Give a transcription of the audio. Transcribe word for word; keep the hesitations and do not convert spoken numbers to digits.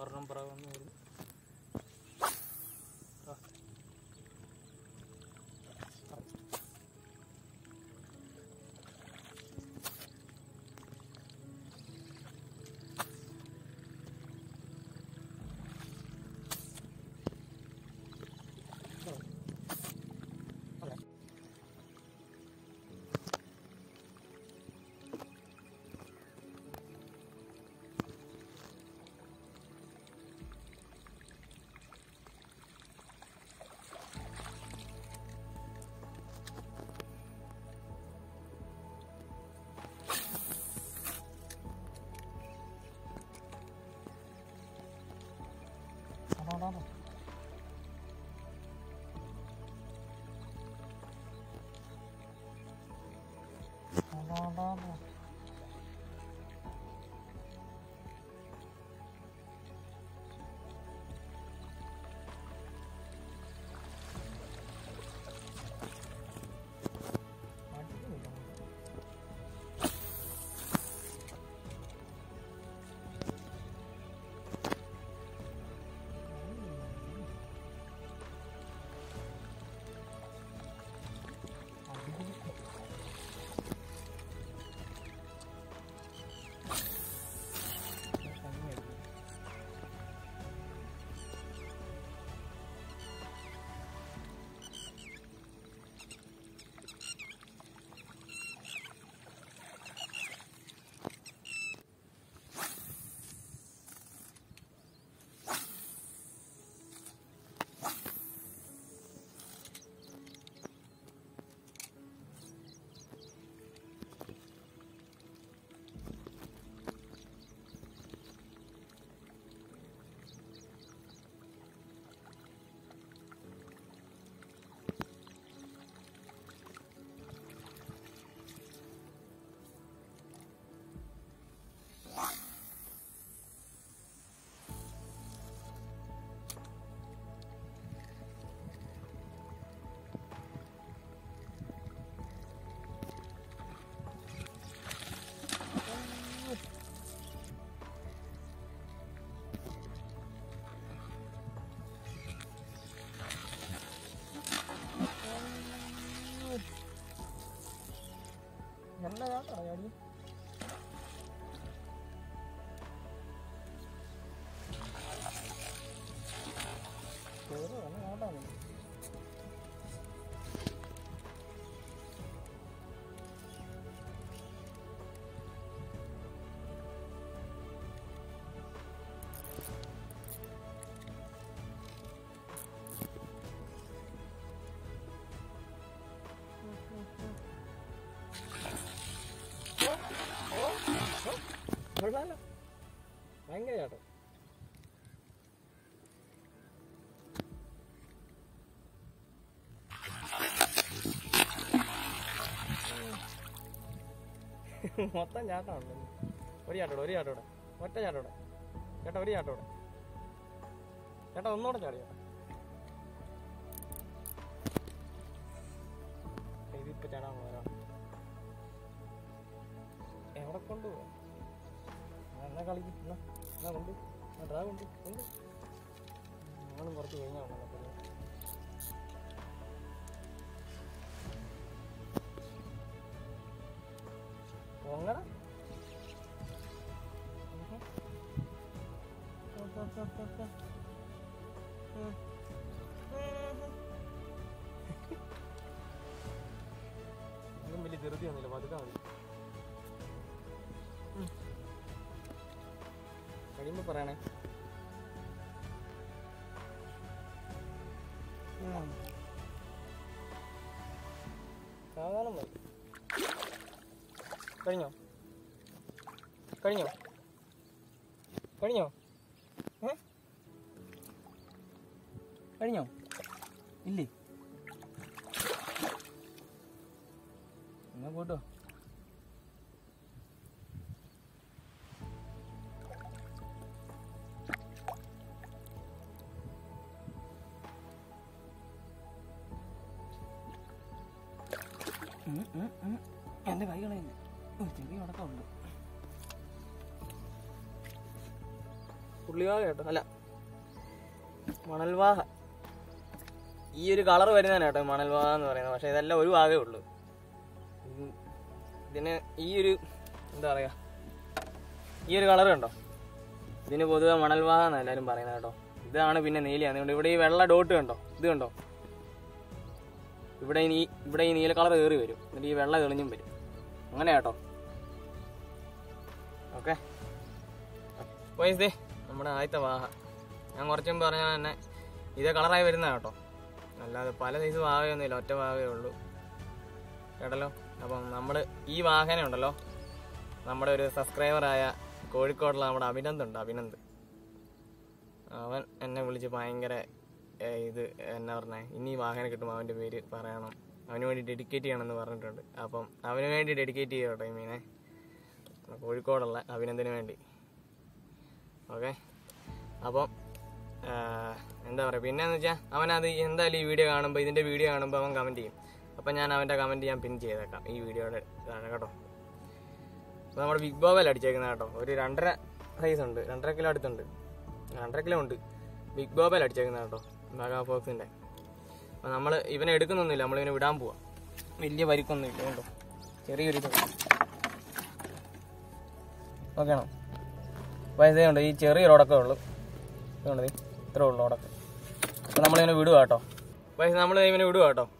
ഒരെണ്ണം പിറകെ വന്ന് വരും. No, no, no. No, no, no. Nhánh nó rớt rồi rồi đi. Chưa đó là nó rớt rồi. കൊള്ളാലോ, ഭയങ്കര ചാട്ടം. മൊത്തം ചാട്ടമുണ്ട്. ഒരു ചാട്ടോടെ ഒരു ചാട്ടോടെ ഒറ്റ ചാട്ടോടെ ചേട്ടാ, ഒരു ചാട്ടോടെ ചേട്ടാ, ഒന്നുകൂടെ ചാടിയോ. ഇതിപ്പോ ചാടാൻ പോരാ, എവിടെ കൊണ്ടുപോവാ? എന്നാ കളിക്കും, എന്നാ എന്നാ കൊണ്ട് ഡ്രാ കൊണ്ട് കൊണ്ട് ഞങ്ങളും കുറച്ച് കഴിഞ്ഞാൽ പൊങ്ങട. ഒന്നും വലിയ ധൃതി ഒന്നുമില്ല, പതുക്കെ മതി. കഴിയുമ്പോൾ പറയണേ. സാധാരണ മതി. കഴിഞ്ഞോ കഴിഞ്ഞോ കഴിഞ്ഞോ ഏ കഴിഞ്ഞോ ഇല്ലേ? എന്നാ പോട്ടോ. എൻ്റെ കൈ കളയുന്നു, ചെറിയ ഉടക്കമുണ്ട്. പുള്ളിവാഹ കേട്ടോ, അല്ല മണൽവാഹ. ഈ ഒരു കളർ വരുന്നതാണ് കേട്ടോ മണൽവാഹ എന്ന് പറയുന്നത്. പക്ഷെ ഇതെല്ലാം ഒരു വാഹേ ഉള്ളൂ. ഇതിന് ഈ ഒരു എന്താ പറയുക, ഈ ഒരു കളർ കണ്ടോ, ഇതിന് പൊതുവെ മണൽവാഹ എന്നാണ് എല്ലാവരും പറയുന്നത് കേട്ടോ. ഇതാണ് പിന്നെ നീലയാണ്. അതുകൊണ്ട് ഇവിടെ ഈ വെള്ള ഡോട്ട് കണ്ടോ, ഇത് കണ്ടോ, ഇവിടെ ഈ ഇവിടെ ഈ നീല കളർ കയറി വരും, എന്നിട്ട് ഈ വെള്ള തെളിഞ്ഞും വരും. അങ്ങനെ കേട്ടോ. ഓക്കെ, പോയിസ് ദേ നമ്മുടെ ആദ്യത്തെ വാഹ. ഞാൻ കുറച്ചും പറഞ്ഞാൽ തന്നെ ഇതേ കളറായി വരുന്നതാണ് കേട്ടോ, അല്ലാതെ പല സൈസ് വാഹയൊന്നുമില്ല, ഒറ്റ വാഹയേ ഉള്ളൂ കേട്ടല്ലോ. അപ്പം നമ്മൾ ഈ വാഹനം ഉണ്ടല്ലോ, നമ്മുടെ ഒരു സബ്സ്ക്രൈബറായ കോഴിക്കോടുള്ള നമ്മുടെ അഭിനന്ദ് ഉണ്ട്, അഭിനന്ദ്. അവൻ എന്നെ വിളിച്ച് ഭയങ്കര ഇത് എന്നാ പറഞ്ഞേ, ഇനി വാഹനം കിട്ടുമ്പോൾ അവൻ്റെ പേര് പറയണം, അവന് വേണ്ടി ഡെഡിക്കേറ്റ് ചെയ്യണമെന്ന് പറഞ്ഞിട്ടുണ്ട്. അപ്പം അവന് വേണ്ടി ഡെഡിക്കേറ്റ് ചെയ്യുക കേട്ടോ ഈ മീനെ, കോഴിക്കോടുള്ള അഭിനന്ദിന് വേണ്ടി. ഓക്കെ, അപ്പം എന്താ പറയുക, പിന്നെയെന്ന് വെച്ചാൽ അവനത് എന്തായാലും ഈ വീഡിയോ കാണുമ്പോൾ, ഇതിൻ്റെ വീഡിയോ കാണുമ്പോൾ അവൻ കമൻറ്റ് ചെയ്യും. അപ്പം ഞാൻ അവൻ്റെ കമൻറ്റ് ഞാൻ പിൻ ചെയ്തേക്കാം ഈ വീഡിയോയുടെ ഇതാണ് കേട്ടോ. അപ്പോൾ നമ്മുടെ ബിഗ് ബോബൽ അടിച്ചേക്കുന്നത് കേട്ടോ, ഒരു രണ്ടര സൈസ് ഉണ്ട്, രണ്ടര കിലോ അടുത്തുണ്ട്, രണ്ടര കിലോ ഉണ്ട് ബിഗ് ബോബൽ അടിച്ചേക്കുന്നത് കേട്ടോ, മെഗാ ഫോക്സിൻ്റെ. അപ്പോൾ നമ്മൾ ഇവനെ എടുക്കുന്നൊന്നുമില്ല, നമ്മളിവനെ വിടാൻ പോവാം. വലിയ പരിക്കൊന്നും ഇല്ല കേട്ടോ, ചെറിയൊരു ഇത്. ഓക്കെ ആണോ? അപ്പോൾ ഇതേയുണ്ട്, ഈ ചെറിയൊരു ഉടക്കമേ ഉള്ളൂ, ഇതുകൊണ്ട് ഇത്രേ ഉള്ളൂ ഉടക്കം. അപ്പോൾ നമ്മളിവനെ വിടുക കേട്ടോ. അപ്പോൾ നമ്മൾ ഇവനെ വിടുക കേട്ടോ.